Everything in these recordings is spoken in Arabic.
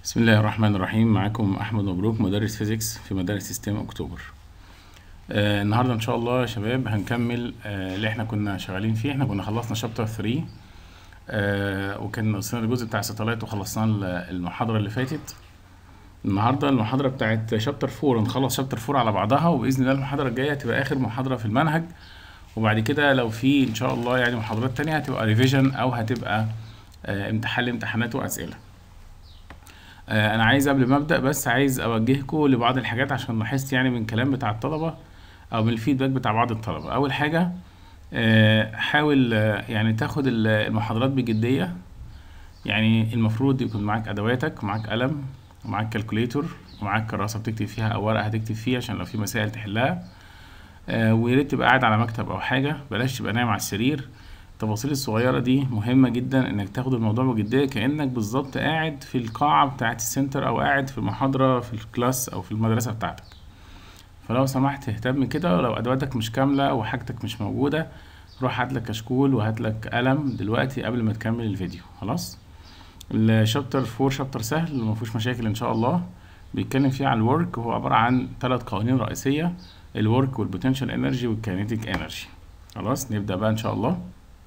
بسم الله الرحمن الرحيم. معاكم احمد مبروك، مدرس فيزيكس في مدارس سيستم اكتوبر. النهارده ان شاء الله يا شباب هنكمل اللي احنا كنا شغالين فيه. احنا كنا خلصنا شابتر 3 وكان وصلنا الجزء بتاع الساتلايت وخلصناه المحاضره اللي فاتت. النهارده المحاضره بتاعت شابتر 4 نخلص شابتر 4 على بعضها، وباذن الله المحاضره الجايه هتبقى اخر محاضره في المنهج، وبعد كده لو في ان شاء الله يعني محاضرات تانية هتبقى ريفيجن او هتبقى امتحانات واسئله. انا عايز قبل ما ابدا بس عايز اوجهكم لبعض الحاجات عشان لاحظت يعني من الكلام بتاع الطلبه او من الفيدباك بتاع بعض الطلبه. اول حاجه حاول يعني تاخد المحاضرات بجديه. يعني المفروض يكون معاك ادواتك ومعاك قلم ومعاك كالكوليتور ومعاك كراسه بتكتب فيها او ورقه هتكتب فيها عشان لو في مسائل تحلها. ويا ريت تبقى قاعد على مكتب او حاجه، بلاش تبقى نايم على السرير. التفاصيل الصغيرة دي مهمة جدا انك تاخد الموضوع بجدية، كأنك بالظبط قاعد في القاعة بتاعة السنتر او قاعد في محاضرة في الكلاس او في المدرسة بتاعتك. فلو سمحت اهتم كده، ولو ادواتك مش كاملة وحاجتك مش موجودة روح هاتلك كشكول وهاتلك قلم دلوقتي قبل ما تكمل الفيديو. خلاص. الشابتر 4 شابتر سهل ومفيهوش مشاكل ان شاء الله. بيتكلم فيه عن الورك، وهو عبارة عن 3 قوانين رئيسية: الورك والبوتنشال انرجي والكاينيتيك انرجي. خلاص نبدأ بقى ان شاء الله.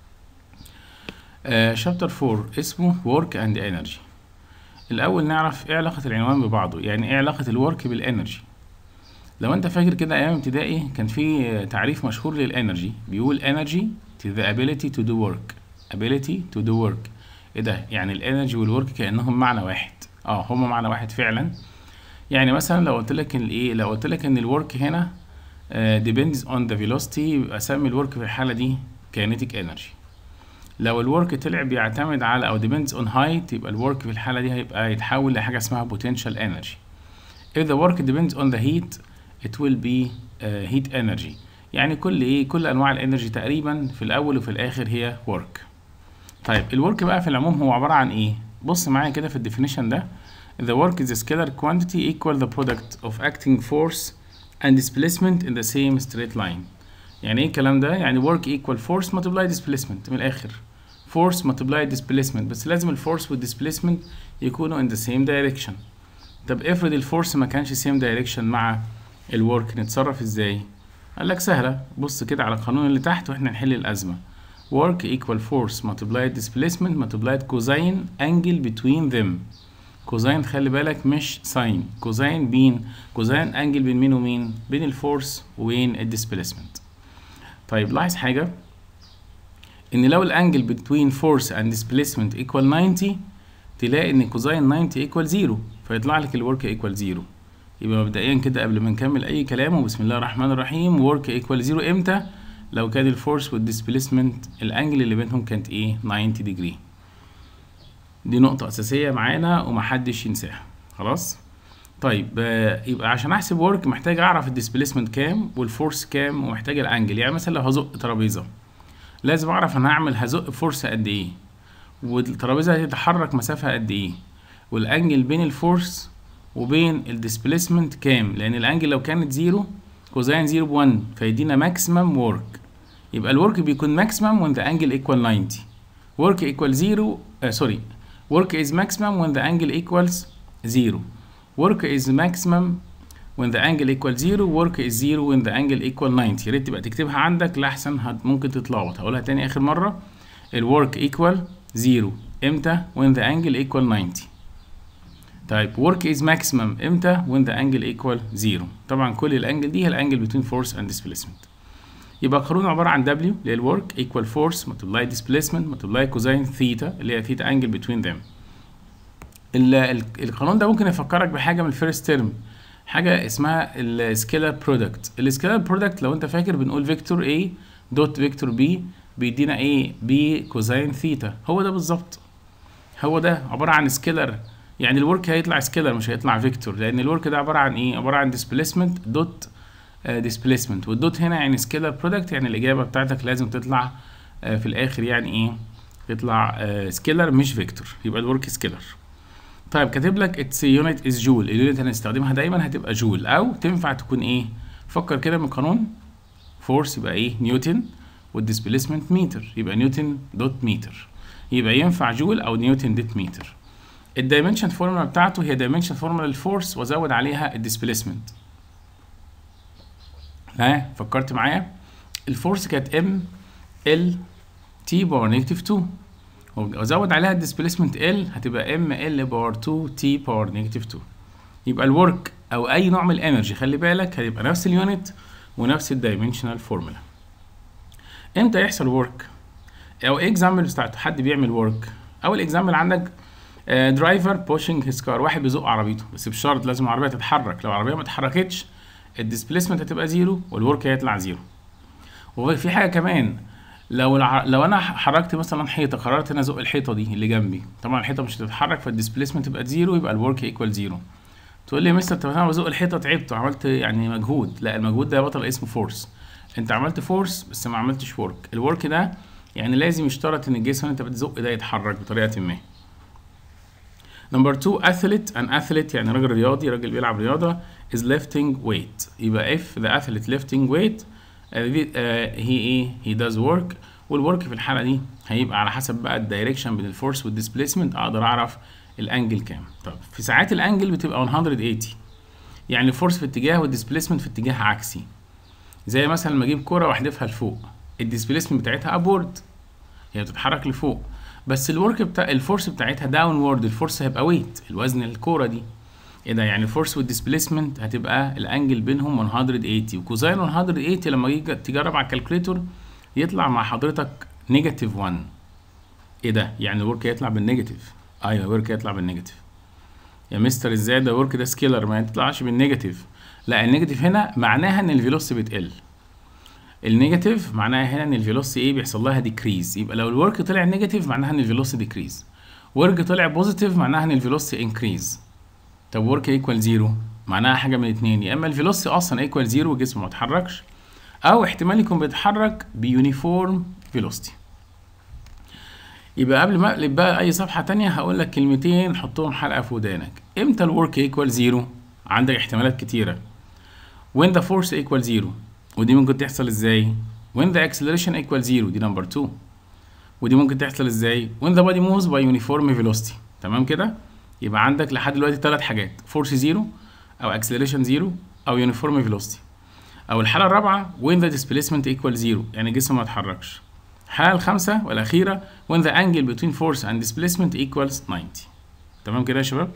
شابتر 4 اسمه work and energy. الأول نعرف ايه علاقة العنوان ببعضه، يعني ايه علاقة الورك بالانرجي. لو انت فاكر كده ايام ابتدائي كان في تعريف مشهور للانرجي بيقول energy to the ability to do work. ability to do work. ايه ده؟ يعني الانرجي والورك كأنهم معنى واحد. هما معنى واحد فعلا. يعني مثلا لو قلت لك لو قلت لك ان الورك هنا depends on the velocity، يبقى اسمي الورك في الحالة دي kinetic energy. لو الورك طلع بيعتمد على او depends on height، يبقى الورك في الحالة دي هيبقى يتحول لحاجة اسمها potential energy. if the work depends on the heat it will be heat energy. يعني كل انواع الانرجي تقريبا في الاول وفي الاخر هي work. طيب الورك بقى في العموم هو عبارة عن ايه؟ بص معايا كده في الديفينيشن ده: the work is a scalar quantity equal the product of acting force and displacement in the same straight line. يعني ايه الكلام ده؟ يعني work equal force multiply displacement. من الاخر force multiply displacement، بس لازم الفورس والديسبليسمنت يكونوا in the same direction. طب افرض الفورس ما كانش same direction مع الورك، نتصرف ازاي؟ قال لك سهله، بص كده على القانون اللي تحت واحنا نحل الازمه. work equal force multiply displacement multiplied cosine angle between them. كوزين خلي بالك مش ساين، كوزين كوزين انجل بين مين ومين؟ بين الفورس وبين الديسبليسمنت. طيب لاحظ حاجه، ان لو الانجل between force and displacement equal 90 تلاقي ان كوزين 90 equal 0، فيطلع لك الورك equal 0. يبقى مبدئيا كده قبل ما نكمل اي كلام، وبسم الله الرحمن الرحيم، ورك equal 0 امتى؟ لو كان الفورس والديسبليسمنت الانجل اللي بينهم كانت ايه؟ 90 ديجري. دي نقطة اساسية معانا ومحدش ينساها. خلاص؟ طيب يبقى عشان احسب ورك محتاج اعرف الديسبليسمنت كام والفورس كام، ومحتاج الانجل. يعني مثلا لو هزق ترابيزة لازم اعرف انا هزق فورس قد ايه، والترابيزه هتتحرك مسافه قد ايه، والانجل بين الفورس وبين الديسبليسمنت كام، لان الانجل لو كانت 0 كوزين 0 ب1 فيدينا ماكسيمم ورك. يبقى الورك بيكون ماكسيمم when the angle equal 90. work equal 0 work is maximum when the angle equals 0. work is maximum when the angle equal 0. work is 0 when the angle equal 90. يا ريت تبقى تكتبها عندك لحسن ممكن تتلخبط. هقولها تاني اخر مرة: الورك equal 0 امتى؟ when the angle equal 90. طيب work is maximum امتى؟ when the angle equal 0. طبعا كل الانجل دي هي الانجل between force and displacement. يبقى القانون عبارة عن W اللي هي الورك equal force multiply displacement multiply cosine ثيتا اللي هي ثيتا angle between them. القانون ده ممكن يفكرك بحاجة من الفيرست تيرم، حاجة اسمها السكيلر برودكت. السكيلر برودكت لو انت فاكر بنقول فيكتور A دوت فيكتور B بيدينا ايه؟ B كوزين ثيتا. هو ده بالظبط، هو ده عبارة عن سكيلر. يعني الورك هيطلع سكيلر مش هيطلع فيكتور، لان الورك ده عبارة عن ايه؟ عبارة عن ديسبليسمنت دوت ديسبليسمنت، والدوت هنا يعني سكيلر برودكت، يعني الاجابة بتاعتك لازم تطلع في الاخر يعني ايه؟ تطلع سكيلر مش فيكتور، يبقى الورك سكيلر. طيب كاتب لك اتس يونت از جول، اليونت هنستخدمها دايما هتبقى جول، او تنفع تكون ايه؟ فكر كده من قانون فورس يبقى ايه؟ نيوتن، والديسبليسمنت متر يبقى نيوتن دوت متر، يبقى ينفع جول او نيوتن دوت متر. الدايمنشن فورمولا بتاعته هي دايمنشن فورمولا للفورس وازود عليها الديسبيسمنت. ها فكرت معايا؟ الفورس كانت ام ال تي باور نيجاتيف 2 وازود عليها الديسبيسمنت ال هتبقى ام ال باور 2 تي باور نيجاتيف 2. يبقى الورك او اي نوع من الانرجي خلي بالك هيبقى نفس اليونت ونفس الدايمنشنال فورمولا. امتى يحصل ورك؟ او اكزامبل بتاعت حد بيعمل ورك. اول اكزامبل عندك درايفر بوشنج هيز كار، واحد بيزق عربيته، بس بشرط لازم العربيه تتحرك، لو العربيه ما اتحركتش الديسبيسمنت هتبقى زيرو والورك هيطلع زيرو. وفي حاجه كمان، لو انا حركت مثلا حيطه، قررت ان ازق الحيطه دي اللي جنبي، طبعا الحيطه مش هتتحرك فالديسبيسمنت تبقى زيرو، يبقى الورك ايكوال زيرو. تقول لي يا مستر طب انا بزق الحيطه تعبت وعملت يعني مجهود، لا المجهود ده يا بطل اسمه فورس. انت عملت فورس بس ما عملتش ورك. الورك ده يعني لازم يشترط ان الجسم اللي انت بتزق ده يتحرك بطريقه ما. نمبر 2 athlete. an athlete يعني راجل رياضي، راجل بيلعب رياضه is lifting weight. يبقى if the athlete lifting weight he does work. والورك في الحاله دي هيبقى على حسب بقى الدايركشن بين الفورس والديسبيسمنت، اقدر اعرف الانجل كام. طب في ساعات الانجل بتبقى 180 يعني الفورس في اتجاه والديسبيسمنت في اتجاه عكسي. زي مثلا لما اجيب كوره واحدفها لفوق، الديسبيسمنت بتاعتها ابورد، هي بتتحرك لفوق، بس الورك بتاع الفورس بتاعتها داون وورد، الفورس هيبقى ويت الوزن الكوره دي. ايه ده؟ يعني الفورس والديسبيسمنت هتبقى الانجل بينهم 180. وكوزين 180 لما تيجي تجرب على الكالكوليتور يطلع مع حضرتك نيجاتيف 1. ايه ده؟ يعني الورك هيطلع بالنيجاتيف. ايوه الورك هيطلع بالنيجاتيف. يا مستر ازاي ده الورك ده سكيلر ما يطلعش بالنيجاتيف؟ لا النيجاتيف هنا معناها ان الفيلوسيتي بتقل. النيجاتيف معناها هنا ان الفيلوسيتي ايه بيحصل لها ديكريز. يبقى لو الورك طلع نيجاتيف معناها ان الفيلوسيتي ديكريز، ورك طلع بوزيتيف معناها ان الفيلوسيتي انكريز. طب ورك ايكوال زيرو معناها حاجه من الاثنين، يا اما الفيلوسيتي اصلا ايكوال زيرو والجسم ما اتحركش، او احتمال يكون بيتحرك بيونيفورم فيلوسيتي. يبقى قبل ما اقلب بقى اي صفحه تانية هقول لك كلمتين حطهم حلقه في ودانك. امتى الورك ايكوال زيرو؟ عندك احتمالات كتيره. when the force equal zero ودي ممكن تحصل ازاي؟ when the acceleration equal zero دي نمبر 2. ودي ممكن تحصل ازاي؟ when the body moves by uniform velocity. تمام كده؟ يبقى عندك لحد دلوقتي 3 حاجات، force زيرو او acceleration زيرو او uniform velocity. او الحاله الرابعه when the displacement equal zero يعني الجسم ما اتحركش. الحاله الخامسه والاخيره when the angle between force and displacement equals 90. تمام كده يا شباب؟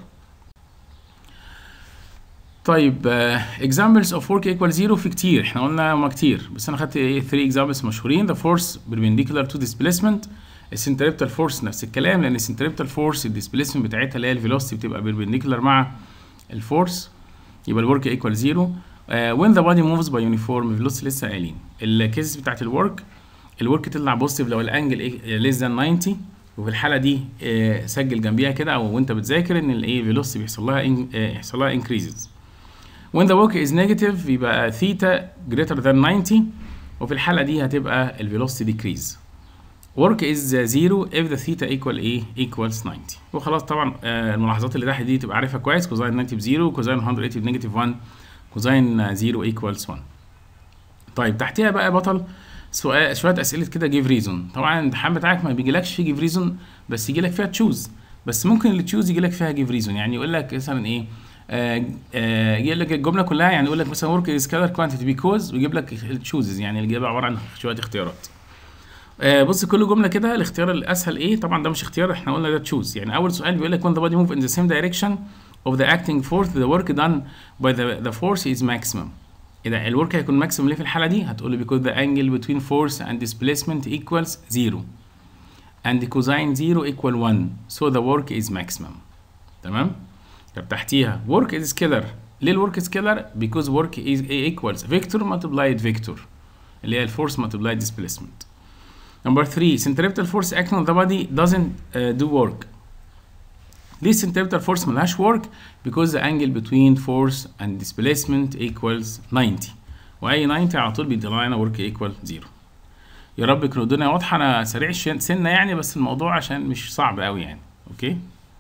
طيب examples of work equal zero في كتير، احنا قلنا هما كتير بس انا خدت 3 examples مشهورين. the force perpendicular to displacement، السنتريبتال فورس نفس الكلام، لان السنتريبتال فورس الديسبيسمنت بتاعتها اللي هي الفيلوسيتي بتبقى perpendicular مع الفورس، يبقى الورك ايكوال زيرو. when the body moves by uniform velocity لسه قايلين. الكيسز بتاعت الورك تطلع بوزيتيف لو الانجل less than 90، وفي الحاله دي سجل جنبيها كده او وانت بتذاكر ان الايه فيلوسيتي بيحصل لها increases. when the work is negative يبقى theta greater than 90، وفي الحالة دي هتبقى الفيلوسيتي decrease. work is zero if the theta equal ايه equals 90. وخلاص طبعا الملاحظات اللي تحت دي تبقى عارفها كويس. كوزين 90 بزيرو، كوزين 180 بنيجاتيف 1، كوزين 0 equals 1. طيب تحتيها بقى بطل سؤال شوية أسئلة كده give reason. طبعا الامتحان بتاعك ما بيجيلكش فيه give reason بس يجيلك فيها تشوز، بس ممكن اللي تشوز يجيلك فيها give reason. يعني يقول لك مثلا ايه يجيب لك الجمله كلها، يعني يقول لك مثلا ورك از سكالر كوانتيتي بيكوز ويجيب لك التشوزز، يعني الاجابه عباره عن شويه اختيارات. بص كل جمله كده الاختيار الاسهل ايه، طبعا ده مش اختيار احنا قلنا ده تشوز. يعني اول سؤال بيقول لك when the body move in the same direction of the acting force the work done by the force is maximum. اذا الورك هيكون ماكسيمم ليه في الحاله دي؟ هتقول لي because the angle between force and displacement equals 0 and cosine 0 equal 1 so the work is maximum. تمام؟ طب تحتيها work is scalar. ليه الورك scalar؟ because work is equals vector multiplied vector اللي هي الفورس multiplied displacement. Number 3 centripetal force acting on the body doesn't do work. ليه centripetal force ملهاش work؟ because the angle between force and displacement equals 90، وأي 90 على طول بيطلع لنا work equal 0. يا رب يكون الدنيا واضحة. أنا سريع سنة يعني بس الموضوع عشان مش صعب أوي يعني. أوكي؟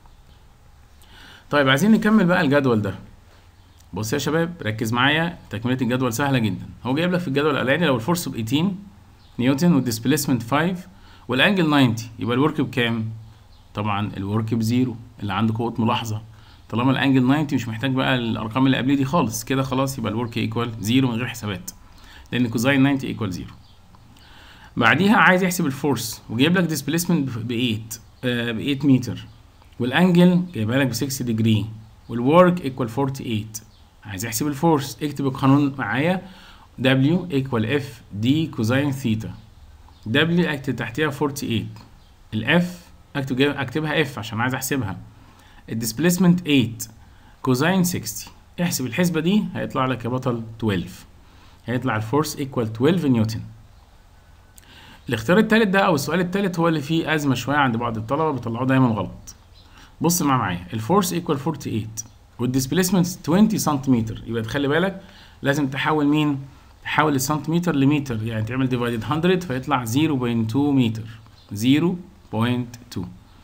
طيب عايزين نكمل بقى الجدول ده. بص يا شباب ركز معايا، تكملة الجدول سهلة جدا. هو جايب لك في الجدول الأولاني لو الفورس ب 18 نيوتن والديسبيسمنت 5 والانجل 90 يبقى الورك بكام؟ طبعا الورك بزيرو اللي عنده قوه ملاحظه. طالما الانجل 90 مش محتاج بقى الارقام اللي قبليه دي خالص، كده خلاص يبقى الورك ايكوال زيرو من غير حسابات، لان كوزاين 90 ايكوال زيرو. بعديها عايز يحسب الفورس وجايب لك ديسبيسمنت ب 8 متر، والانجل جايبها لك ب 60 ديجري، والورك ايكوال 48. عايز يحسب الفورس، اكتب القانون معايا، W equal F D كوزين ثيتا. W اكتب تحتها 48، الاف اكتبها F عشان عايز احسبها. الديسبيسمنت 8 كوزين 60. احسب الحسبة دي هيطلع لك يا بطل 12، هيطلع الفورس ايكوال 12 نيوتن. الاختيار التالت ده او السؤال التالت هو اللي فيه ازمة شوية عند بعض الطلبة، بيطلعوه دايما غلط. بص معايا، الفورس ايكوال 48 والديسبيسمنت 20 سنتيمتر، يبقى تخلي بالك لازم تحول مين؟ تحول السنتيمتر لمتر، يعني تعمل ديفايدد 100 فيطلع 0.2 متر، 0.2.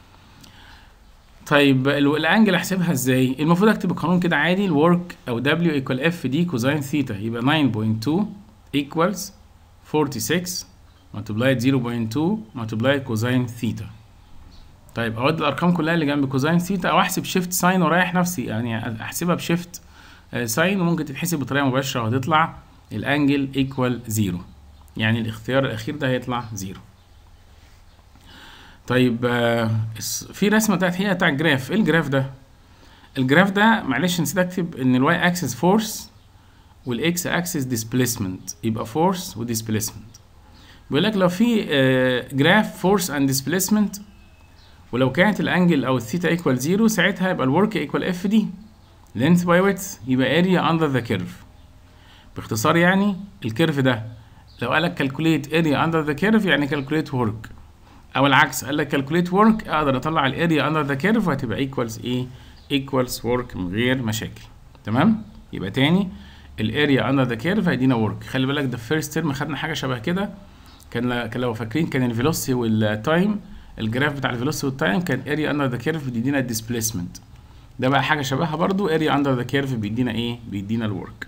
طيب الانجل احسبها ازاي؟ المفروض اكتب القانون كده عادي، الورك او W ايكوال اف دي كوزين ثيتا، يبقى 9.2 ايكوالز 46 ملتبلايد 0.2 ملتبلايد كوزين ثيتا. طيب اود الارقام كلها اللي جنب كوزين ثيتا، او احسب شيفت ساين ورايح نفسي، يعني احسبها بشيفت ساين، وممكن تتحسب بطريقه مباشره وهتطلع الانجل ايكوال 0، يعني الاختيار الاخير ده هيطلع 0. طيب في رسمه تحت بتاع الجراف. ايه الجراف ده؟ الجراف ده معلش نسيت اكتب ان الواي اكسس فورس والاكس اكسس ديسبيسمنت، يبقى فورس وديسبيسمنت. بيقول لك لو في جراف فورس اند ديسبيسمنت، ولو كانت الانجل او الثيتا ايكوال 0، ساعتها يبقى الورك ايكوال اف دي length by width، يبقى area under the curve. باختصار يعني الكيرف ده لو قال لك calculate area under the curve يعني calculate work، او العكس قال لك calculate work اقدر اطلع الاريا under the curve وهتبقى equals ايه؟ equals work من غير مشاكل. تمام؟ يبقى تاني الاريا under the curve هيدينا work. خلي بالك ده في first term خدنا حاجه شبه كده، كان لو فاكرين كان الفيلوسيتي والتايم، الجراف بتاع الفيلوسيتي والتايم كان اريا under the curve بيدينا الديسبيسمنت. ده بقى حاجه شبهها برضو، اريا under the curve بيدينا ايه؟ بيدينا الورك.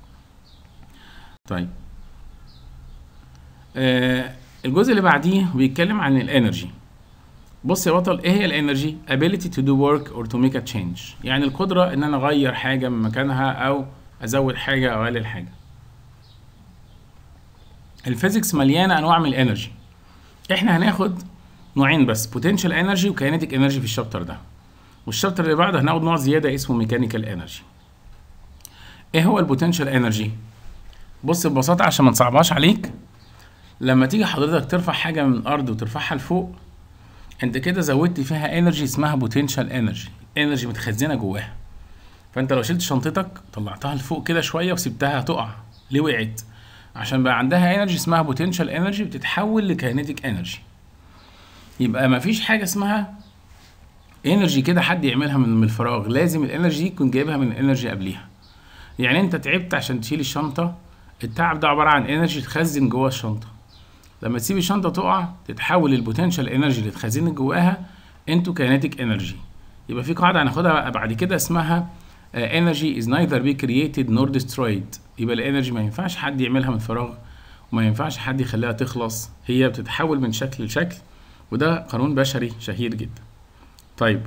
طيب الجزء اللي بعديه بيتكلم عن الانرجي. بص يا بطل، ايه هي الانرجي؟ ability to do work or to make a change، يعني القدره ان انا اغير حاجه من مكانها او ازود حاجه او اقلل حاجه. الفيزيكس مليانه انواع من الانرجي، احنا هناخد نوعين بس، potential energy وكاينيتيك انرجي في الشابتر ده، والشابتر اللي بعده هناخد نوع زياده اسمه ميكانيكال انرجي. ايه هو البوتنشال انرجي؟ بص ببساطه عشان ما نصعبهاش عليك، لما تيجي حضرتك ترفع حاجه من الارض وترفعها لفوق، انت كده زودت فيها انرجي اسمها بوتنشال انرجي، انرجي متخزنه جواها. فانت لو شلت شنطتك طلعتها لفوق كده شويه وسبتها تقع، ليه وقعت؟ عشان بقى عندها انرجي اسمها بوتنشال انرجي بتتحول لكاينيتيك انرجي. يبقى مفيش حاجه اسمها انرجي كده حد يعملها من الفراغ، لازم الانرجي دي تكون جايبها من الانرجي قبليها. يعني انت تعبت عشان تشيل الشنطه، التعب ده عباره عن انرجي تخزن جوه الشنطه، لما تسيب الشنطه تقع تتحول البوتنشال انرجي اللي اتخزنت جواها انتو كاينيتيك انرجي. يبقى في قاعده هناخدها بعد كده اسمها energy is neither be created nor destroyed. يبقى الانرجي ما ينفعش حد يعملها من فراغ، وما ينفعش حد يخليها تخلص، هي بتتحول من شكل لشكل، وده قانون بشري شهير جدا. طيب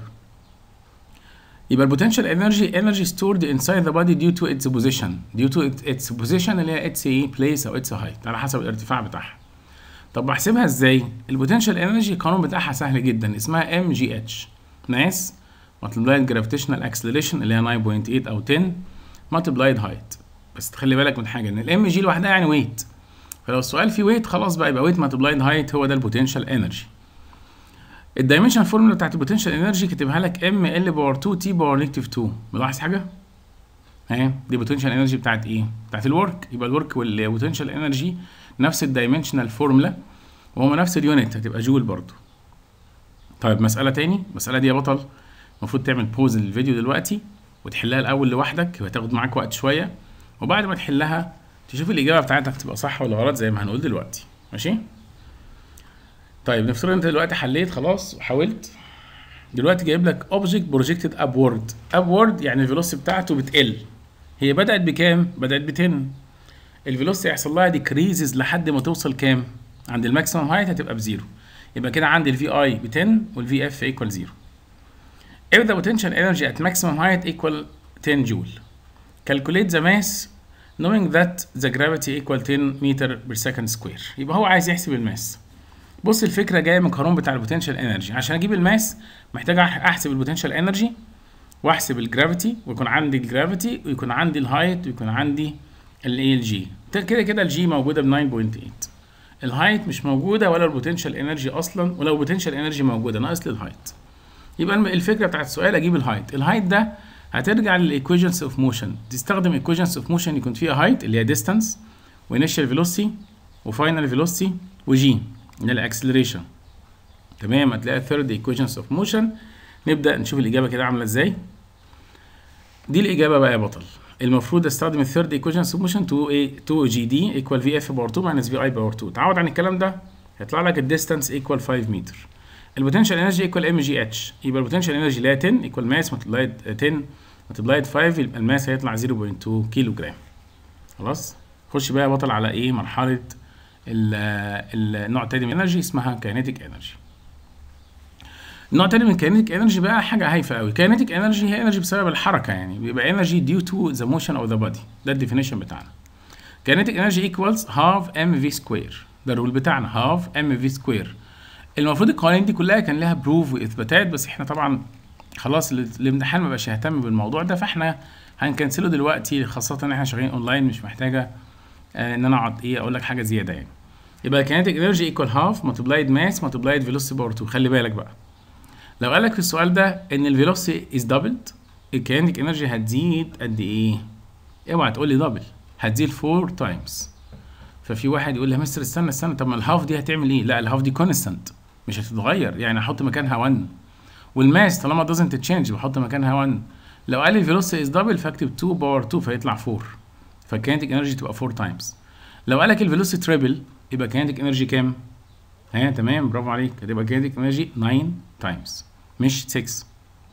يبقى البوتنشال energy stored inside the body due to its position اللي هي its place او its height على حسب الارتفاع بتاعها. طب بحسبها ازاي؟ البوتنشال انرجي القانون بتاعها سهل جدا، اسمها MGH، ماس multiplied gravitational acceleration اللي هي 9.8 او 10 multiplied height. بس تخلي بالك من حاجه، ان الام جي لوحدها يعني ويت، فلو السؤال فيه ويت خلاص بقى يبقى ويت multiplied height هو ده البوتنشال انرجي. الدايمنشن فورمولا بتاعت البوتنشال انرجي كاتبها لك ام ال باور 2 تي باور نيجاتيف 2. ملاحظ حاجه؟ اهي دي بوتنشال انرجي بتاعت ايه؟ بتاعت الورك. يبقى الورك والبوتنشال انرجي نفس الدايمنشنال فورمولا وهما نفس اليونت، هتبقى جول برضو. طيب مساله تاني، المساله دي يا بطل المفروض تعمل بوز للفيديو دلوقتي وتحلها الاول لوحدك، وهتاخد معاك وقت شويه، وبعد ما تحلها تشوف الاجابه بتاعتك تبقى صح ولا غلط زي ما هنقول دلوقتي، ماشي؟ طيب نفترض انت دلوقتي حليت خلاص وحاولت، دلوقتي جايب لك اوبجكت بروجكتد ابورد يعني الفيلوسيتي بتاعته بتقل. هي بدات بكام؟ بدات ب 10. الفيلوسيتي هيحصل لها ديكريزز لحد ما توصل كام؟ عند الماكسيمم هايت هتبقى بزيرو. يبقى كده عندي الفي اي ب 10 والفي اف ايكوال 0. if the potential energy at maximum height equal 10 joule calculate the mass knowing that the gravity equal 10 meter per second square. يبقى هو عايز يحسب الماس. بص الفكره جايه من القانون بتاع البوتنشال انرجي. عشان اجيب الماس محتاج احسب البوتنشال انرجي واحسب الجرافيتي، ويكون عندي الجرافيتي ويكون عندي الهايت ويكون عندي الايه الجي. كده كده الجي موجوده ب 9.8، الهايت مش موجوده ولا البوتنشال انرجي اصلا، ولو البوتنشال انرجي موجوده ناقص لي الهايت. يبقى الفكره بتاعت السؤال اجيب الهايت. الهايت ده هترجع للايكويشنز اوف موشن، تستخدم ايكويشنز اوف موشن يكون فيها هايت اللي هي ديستانس وانيشال فيلوسيتي وفاينل فيلوسيتي وجي اللي هي الاكسلريشن. تمام، هتلاقي الثيرد ايكويشنز اوف موشن. نبدا نشوف الاجابه كده عامله ازاي. دي الاجابه بقى يا بطل. المفروض استخدم الثيرد ايكويشنز اوف موشن 2 جي دي ايكوال في اف باور 2 ماينس في اي باور 2. تعود عن الكلام ده هيطلع لك الديستانس ايكوال 5 متر. البوتنشال انرجي ايكوال ام جي اتش، يبقى البوتنشال انرجي اللي هي 10 ايكوال ماس ملتبلايد 10 ملتبلايد 5، يبقى الماس هيطلع 0.2 كيلو جرام. خلاص، خش بقى يا بطل على ايه؟ مرحله النوع التاني من الانرجي اسمها كاينيتيك انرجي. النوع التاني من الكاينيتيك انرجي بقى حاجه هايفه قوي. كاينيتيك انرجي هي انرجي بسبب الحركه، يعني بيبقى انرجي ديو تو ذا موشن اوف ذا بودي. ده الديفينيشن بتاعنا. كاينيتيك انرجي ايكوالز هاف ام في سكوير، ده الرول بتاعنا هاف ام في سكوير. المفروض القوانين دي كلها كان لها بروف واثباتات، بس احنا طبعا خلاص الامتحان ما بقاش يهتم بالموضوع ده، فاحنا هنكنسله دلوقتي، خاصه ان احنا شغالين اونلاين مش محتاجه ان انا اقعد اقول لك حاجه زياده يعني. يبقى كاينيتيك انرجي ايكوال هاف ملتبلايد ماس ملتبلايد فيلوسيتي باور 2. خلي بالك بقى، لو قال لك في السؤال ده ان الفيلوسيتي از دبلد، الكاينيتيك انرجي هتزيد قد ايه؟ اوعى تقول لي دبل، هتزيد 4 تايمز. ففي واحد يقول لي يا مستر استنى، طب ما الهاف دي هتعمل ايه؟ لا، الهاف دي كونستانت مش هتتغير، يعني احط مكانها 1. والماس طالما doesn't change بحط مكانها 1. لو قال لي الفيلوسيتي از دبل فاكتب 2 باور 2 فيطلع 4، فالكاينيتيك انرجي تبقى 4 تايمز. لو قال لك الفيلوسيتي تريبل يبقى كاينيتيك انرجي كام؟ تمام، برافو عليك، هتبقى كاينيتيك انرجي 9 تايمز مش 6.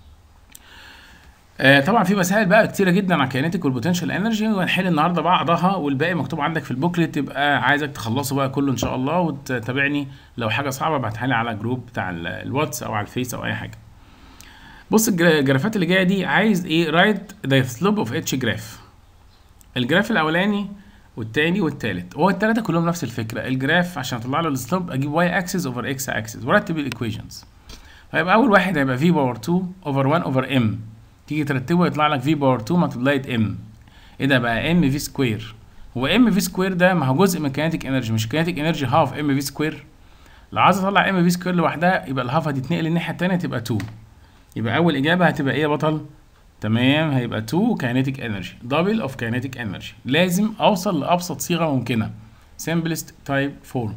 طبعا في مسائل بقى كتيره جدا على الكاينيتيك والبوتنشال انرجي، وهنحل النهارده بعضها والباقي مكتوب عندك في البوكلت، تبقى عايزك تخلصه بقى كله ان شاء الله، وتتابعني. لو حاجه صعبه ابعتها لي على الجروب بتاع الواتس او على الفيس او اي حاجه. بص الجرافات اللي جايه دي عايز ايه؟ رايت ذا سلوب اوف اتش جراف. الجراف الاولاني والتاني والتالت، هو التلاته كلهم نفس الفكره. الجراف عشان اطلع له السلوب اجيب واي اكسس اوفر اكس اكسس ورتب الايكويشنز. هيبقى اول واحد هيبقى في باور 2 اوفر 1 اوفر ام، تيجي ترتبه يطلع لك في باور 2 ملتبلايد ام. ايه ده بقى؟ ام في سكوير. هو ام في سكوير ده ما هو جزء من كاينيتيك انرجي، مش كاينيتيك انرجي هاف ام في سكوير. لو عايز اطلع ام في سكوير لوحدها يبقى الهاف هتتنقل الناحيه الثانيه تبقى 2. يبقى اول اجابه هتبقى ايه يا بطل؟ تمام، هيبقى 2 كاينيتيك انرجي، دبل اوف كاينيتيك انرجي. لازم اوصل لابسط صيغه ممكنه، simplest type form.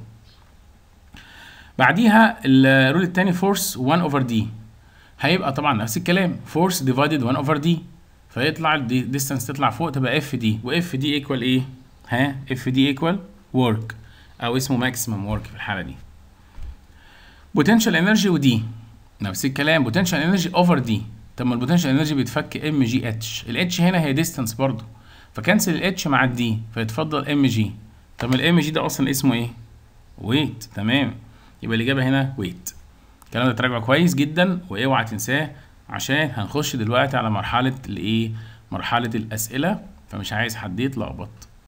بعديها الرول الثاني فورس 1 اوفر دي، هيبقى طبعا نفس الكلام فورس ديفايدد 1 اوفر دي، فيطلع الديستانس تطلع فوق تبقى اف دي، واف دي ايكوال ايه؟ اف دي ايكوال ورك، او اسمه ماكسيمم ورك في الحاله دي. بوتنشال انرجي ودي نفس الكلام، بوتنشال انرجي اوفر دي. طب ما البوتنشال انرجي بيتفك ام جي اتش، الاتش هنا هي ديستانس برضو، فكنسل الاتش مع الدي فيتفضل ام جي. طب الام جي ده اصلا اسمه ايه؟ ويت. تمام، يبقى الاجابه هنا ويت. الكلام ده تراجعه كويس جدا واوعى تنساه، عشان هنخش دلوقتي على مرحله الايه؟ مرحله الاسئله، فمش عايز حد يتلخبط.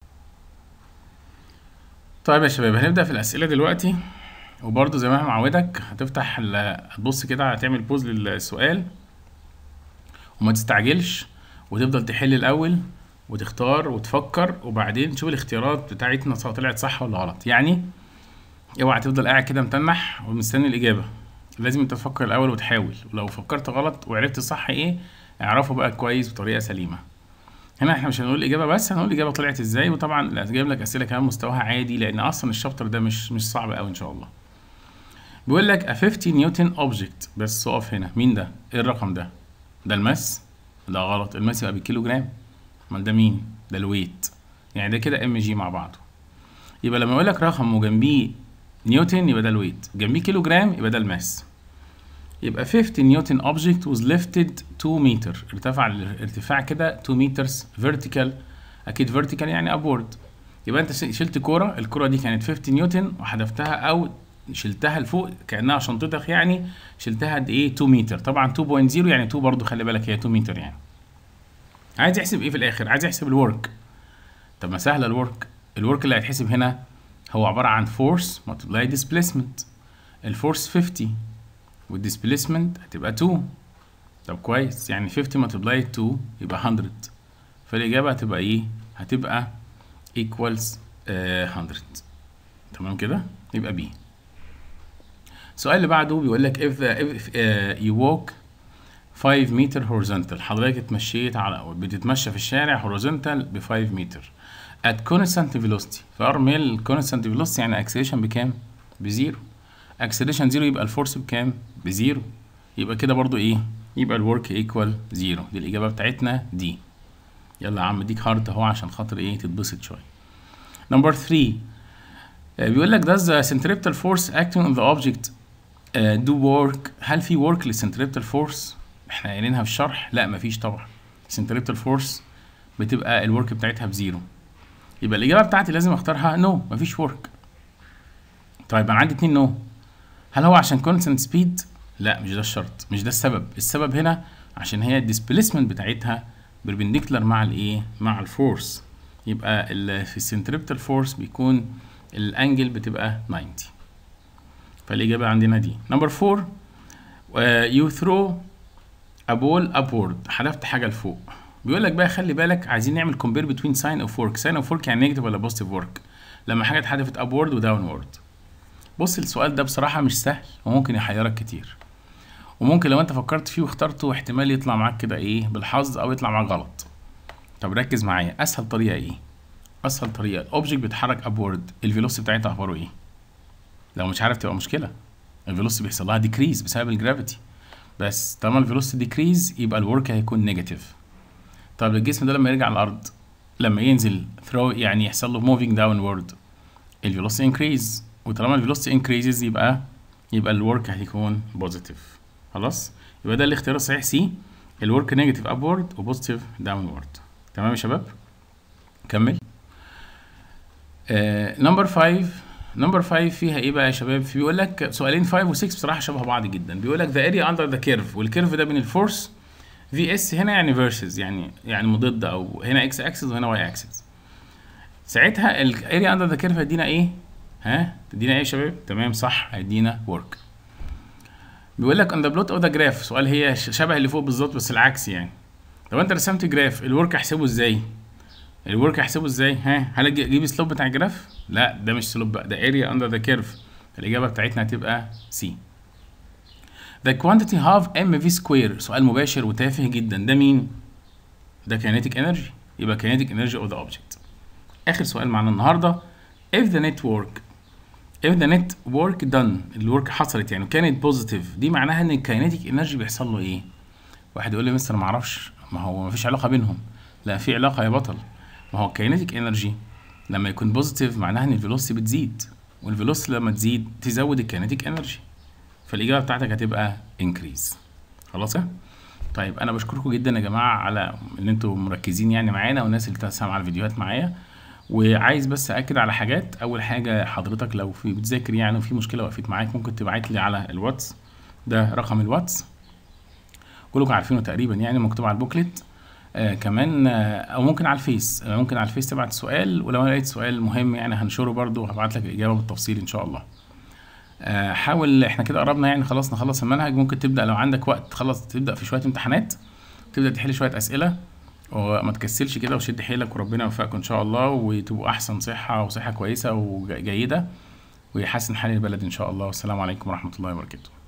طيب يا شباب، هنبدا في الاسئله دلوقتي، وبرده زي ما انا معودك هتفتح هتبص كده، هتعمل بوز للسؤال وما تستعجلش، وتفضل تحل الاول وتختار وتفكر، وبعدين تشوف الاختيارات بتاعتنا طلعت صح ولا غلط. يعني اوعى تفضل قاعد كده متنح ومستني الاجابه، لازم انت تفكر الاول وتحاول، ولو فكرت غلط وعرفت الصح ايه اعرفه بقى كويس بطريقه سليمه. هنا احنا مش هنقول الاجابه بس، هنقول الاجابه طلعت ازاي، وطبعا جايب لك اسئله كمان مستواها عادي، لان اصلا الشابتر ده مش صعب قوي ان شاء الله. بيقول لك a 50 نيوتن اوبجكت، بس اقف هنا، مين ده؟ ايه الرقم ده؟ ده الماس؟ لا غلط، الماس يبقى بالكيلو جرام. امال ده مين؟ ده الويت، يعني ده كده ام جي مع بعضه. يبقى لما يقول لك رقم وجنبيه نيوتن يبقى ده الويت، جنبيه كيلو جرام يبقى ده الماس. يبقى 50 نيوتن object was lifted 2 متر، ارتفع الارتفاع كده 2 مترز vertical، اكيد vertical يعني upward. يبقى انت شلت كوره، الكوره دي كانت 50 نيوتن وحذفتها او شلتها لفوق كانها شنطتك يعني، شلتها قد ايه؟ 2 متر. طبعا 2.0 يعني 2 برضو، خلي بالك هي 2 متر يعني. عايز يحسب ايه في الاخر؟ عايز يحسب الورك. طب ما سهله الورك. الورك اللي هيتحسب هنا هو عباره عن فورس ملتبلاي ديسبيسمنت. الفورس 50 والديسبيسمنت هتبقى 2. طب كويس، يعني 50 ملتبلاي 2 يبقى 100. فالاجابه هتبقى ايه؟ هتبقى equals 100. تمام كده، يبقى بي. السؤال اللي بعده بيقول لك if you walk 5 متر horizontal. حضرتك اتمشيت بتتمشى في الشارع horizontal ب 5 متر at constant velocity. فارميل constant velocity يعني acceleration بكام؟ بزيرو. acceleration زيرو يبقى الفورس بكام؟ بزيرو. يبقى كده برضو ايه؟ يبقى الورك ايكوال زيرو. دي الاجابه بتاعتنا دي. يلا يا عم اديك هارت اهو عشان خاطر ايه؟ تتبسط شويه. نمبر 3 بيقول لك does the centripetal force acting on the object do work. هل في work للcentripetal force؟ احنا قايلينها في الشرح. لا مفيش طبعا. centripetal force بتبقى الورك بتاعتها بزيرو. يبقى الاجابه بتاعتي لازم اختارها نو، مفيش work. طيب انا عندي 2 نو. هل هو عشان constant speed؟ لا مش ده الشرط، مش ده السبب. السبب هنا عشان هي الديسبيسمنت بتاعتها بربنديكولار مع الايه؟ مع الفورس. يبقى في السنتريبتال فورس بيكون الانجل بتبقى 90. فالاجابه عندنا دي. نمبر 4 you throw a ball upward. حدفت حاجه لفوق. بيقول لك بقى خلي بالك، عايزين نعمل compare between sign of work. sign of work يعني نيجاتيف ولا بوزيتيف work لما حاجه اتحدفت upward و downward. بص السؤال ده بصراحه مش سهل وممكن يحيرك كتير، وممكن لو انت فكرت فيه واخترته احتمال يطلع معاك كده ايه بالحظ او يطلع معاك غلط. طب ركز معايا. اسهل طريقه ايه؟ اسهل طريقه الاوبجكت بيتحرك ابورد، الفيلوسيتي بتاعتها اخباره ايه؟ لو مش عارف تبقى مشكله. الفيلوسيتي بيحصل لها ديكريز بسبب الجرافيتي، بس طالما الفيلوسيتي ديكريز يبقى الورك هيكون نيجاتيف. طب الجسم ده لما يرجع على الارض، لما ينزل ثرو يعني يحصل له موفينج داونورد، الفيلوسيتي انكريز، وطالما الفيلوسيتي انكريزز يبقى الورك هيكون بوزيتيف. خلاص، يبقى ده الاختيار الصحيح سي، الورك نيجاتيف ابورد وبوزيتيف داونورد. تمام يا شباب، كمل. نمبر 5 فيها ايه بقى يا شباب؟ بيقول لك سؤالين 5 و 6 بصراحه شبه بعض جدا. بيقول لك the area under the curve، والكيرف ده بين الفورس في اس هنا يعني فيرسز يعني مضاد، او هنا اكس اكسس وهنا واي اكسس. ساعتها الاريا اندر ذا كيرف هيدينا ايه؟ تدينا ايه يا شباب؟ تمام صح، هيدينا ورك. بيقول لك on the plot of the graph، سؤال هي شبه اللي فوق بالظبط بس العكس يعني. لو انت رسمت جراف الورك احسبه ازاي؟ هل اجيب السلوب بتاع الجراف؟ لا ده مش سلوب بقى، ده area under the curve. الاجابه بتاعتنا هتبقى سي. the quantity half mv square، سؤال مباشر وتافه جدا. ده مين؟ ده kinetic energy، يبقى kinetic energy of the object. اخر سؤال معانا النهارده if the net work done، الورك حصلت يعني كانت بوزيتيف، دي معناها ان الكاينيتيك انرجي بيحصل له ايه؟ واحد يقول لي مستر ما اعرفش، ما هو ما فيش علاقه بينهم. لا في علاقه يا بطل. ما هو الكاينيتيك انرجي لما يكون بوزيتيف معناها ان الفيلوسيتي بتزيد، والفيلوسيتي لما تزيد تزود الكاينيتيك انرجي، فالاجابه بتاعتك هتبقى انكريز. خلاص. طيب انا بشكركم جدا يا جماعه على ان انتم مركزين يعني معانا، والناس اللي سامعه الفيديوهات معايا. وعايز بس اكد على حاجات. اول حاجه حضرتك لو في بتذاكر يعني وفي مشكله وقفت معاك، ممكن تبعت لي على الواتس، ده رقم الواتس كلكم عارفينه تقريبا يعني، مكتوب على البوكلت. كمان او ممكن على الفيس، ممكن على الفيس تبعت سؤال، ولو انا لقيت سؤال مهم يعني هنشره برضو وهبعت لك الاجابه بالتفصيل ان شاء الله. حاول، احنا كده قربنا يعني خلاص نخلص المنهج. ممكن تبدا لو عندك وقت خلاص تبدا في شويه امتحانات، تبدا تحل شويه اسئله، وما تكسلش كده وشد حيلك، وربنا يوفقكم ان شاء الله، وتبقوا احسن صحه وصحه كويسه وجيده، ويحسن حال البلد ان شاء الله. والسلام عليكم ورحمه الله وبركاته.